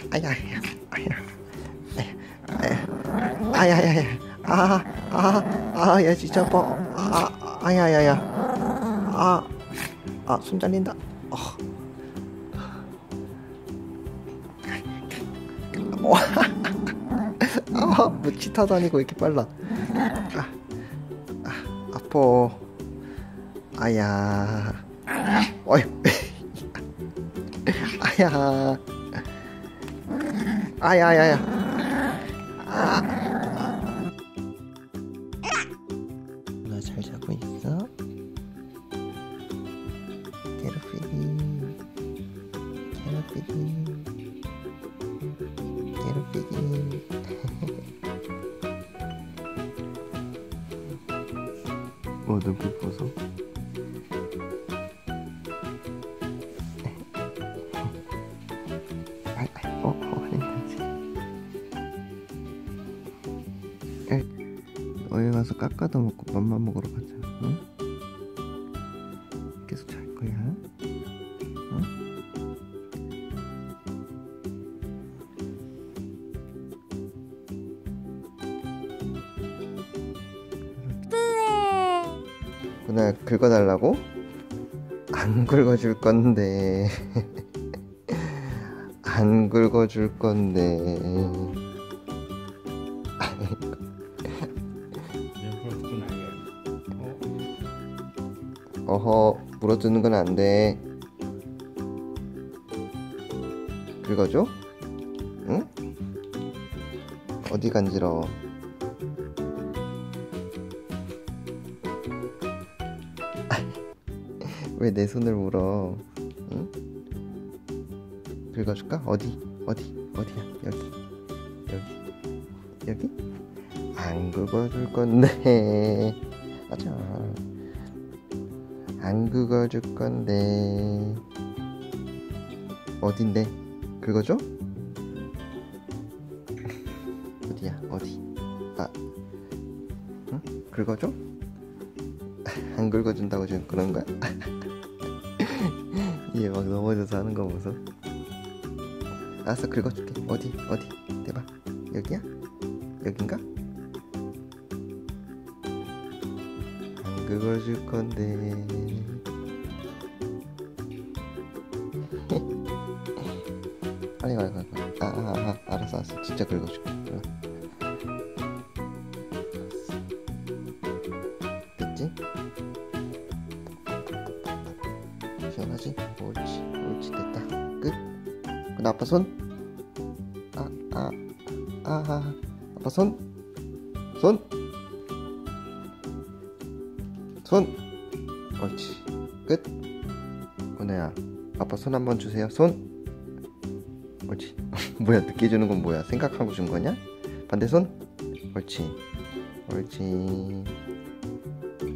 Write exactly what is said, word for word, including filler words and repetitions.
아야, 아야, 아야, 아야, 아야, 아, 아, 아, 야, 진짜 아파. 아, 아야, 야, 야, 아, 아, 손 잘린다. 어, 어, 아, 뭐 치타도 아니고 이렇게 빨라. 아, 아, 아파. 아야, 어이, 아야, 아야, 아야, 아, 너 잘 자고 있어? 괴롭히기, 괴롭히기, 괴롭히기. 어, 눈빛 보소. 어, 어, 아니지. 어디 가서 깎아도 먹고 맘만 먹으러 가자. 응? 계속 잘 거야. 응? 누나 긁어달라고? 안 긁어줄 건데. 안 긁어줄 건데. 어허, 물어주는 건 안 돼. 긁어줘? 응? 어디 간지러워? 왜 내 손을 물어? 응? 긁어줄까? 어디? 어디? 어디야? 여기. 여기. 여기? 안 긁어줄 건데. 맞아. 안 긁어줄 건데. 어딘데? 긁어줘? 어디야? 어디? 아, 응? 긁어줘? 안 긁어준다고 지금 그런 거야? 얘 막 넘어져서 하는 거 보소. 알았어, 긁어줄게. 어디? 어디? 대박. 여기야? 여긴가? 안 긁어줄 건데. 빨리 가, 가, 가. 아, 아, 아, 알았어, 알았어. 진짜 긁어줄게. 어. 됐지? 시원하지? 옳지, 옳지, 됐다. 끝. 근데 아빠 손? 아, 아, 아, 아. 아빠 손? 손? 손! 옳지. 끝. 은혜야, 아빠 손 한번 주세요. 손! 옳지. 뭐야, 늦게 주는 건 뭐야? 생각하고 준 거냐? 반대 손? 옳지. 옳지.